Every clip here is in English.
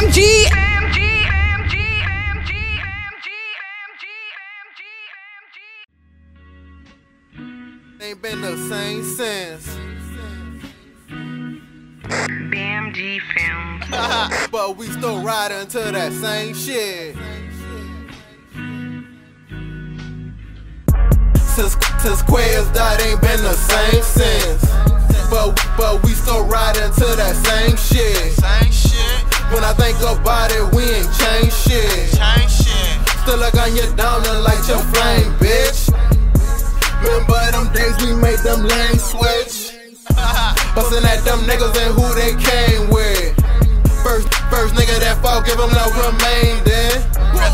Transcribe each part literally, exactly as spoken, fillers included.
M G. Ain't been the same since. B M G films. But we still riding to that same shit. Since, since Quez died, ain't been the same since. But, but we still riding to that same shit. Same shit. When I think about it, we ain't changed shit. Change shit. Still like on your down and light your flame, bitch. Remember them days we made them lanes switch. Bustin' at them niggas and who they came with. First, first nigga that fall, give them no remainder.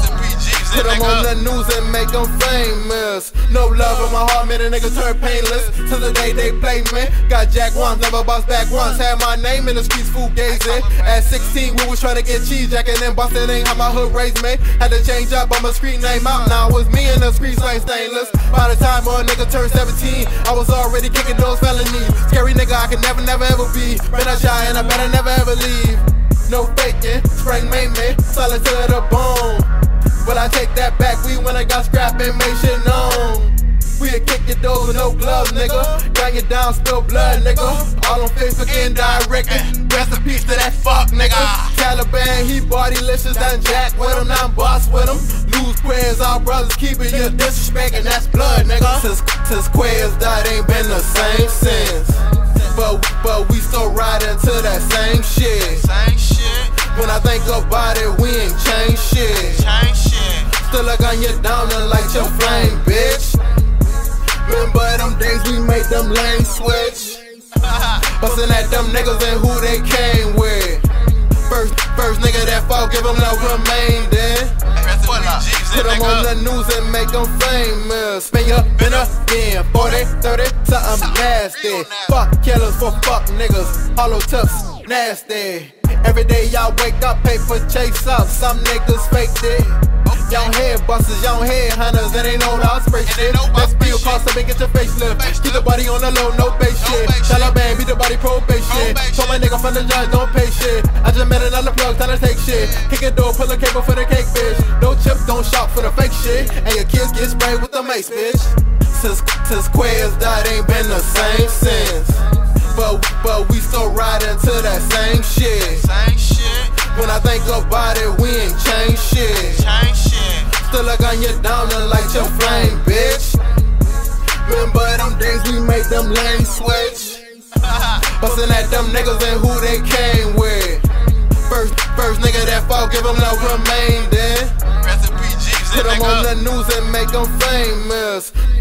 Put them on the news and make them famous. No love in my heart, made a nigga turn painless. Till the day they play me. Got jack once, never bounce back once. Had my name in the streets, fool gazing. At sixteen, we was trying to get cheese jacking and Boston ain't how my hood raised me. Had to change up on my street name out. Now it was me in the streets, ain't stainless. By the time a nigga turned seventeen, I was already kicking those felonies. Scary nigga I could never, never ever be. Been a shy and I better never ever leave. No faking, spring made me, solid to the bone. But I take that back, we when I got scrap and made shit known. We'll kick your doors with no gloves, nigga. Gang it down, spill blood, nigga. All on Facebook indirect. Rest in peace to that fuck, nigga. Taliban, he bodylicious, done jack with him, now I'm boss with him. Lose Quez, our brothers keeping you disrespect, and that's blood, nigga. Since, since Quez died, ain't been the same since. But, but we still riding to that same shit. Same shit. When I think about it, we ain't changed shit. Change shit. Still like on your down and light your flame, bitch. Remember them days we made them lanes switch. Bustin' at them niggas and who they came with. First, first nigga that fall, give them no remainder. Put them on the news and make them famous. Spin your been again, forty, thirty, something nasty. Fuck killers for fuck niggas, hollow tips, nasty. Every day y'all wake up, paper chase up, some niggas faked it. Y'all head busters, y'all head hunters, and ain't no all spray shit. Let's be a cost to get your facelift. Keep the body on the low, no base shit. Taliban, beat the body probation. Told my nigga from the judge, don't pay shit. I just met another plug, time to take shit. Kick a door, pull a cable for the cake, bitch. No chips, don't shop for the fake shit. And your kids get sprayed with the mace, bitch. Since, since Quez died, ain't been the same since. But, but we still riding to that same shit. Same shit. When I think about it, we ain't changed shit. Change shit. Still like on your down and light your flame, bitch. Remember them days we made them lanes switch. Bustin' at them niggas and who they came with. First, first nigga that fall, give them no remainder. Rest in peace, Put them on the news and make them famous.